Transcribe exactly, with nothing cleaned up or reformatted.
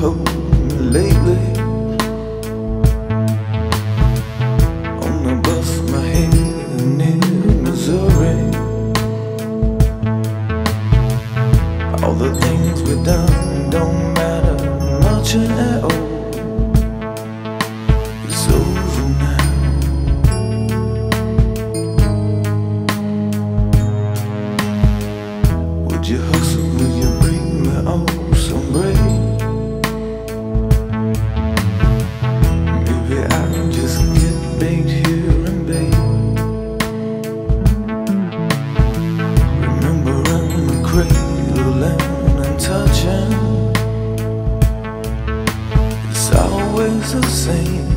hold me lately. On the bus, my head near Missouri. All the things we've done don't matter much at all. It's over now. Would you hustle? Will you bring me on some bread? Maybe I can just get baked here in bed. Remembering the cradle and touching, it's always the same.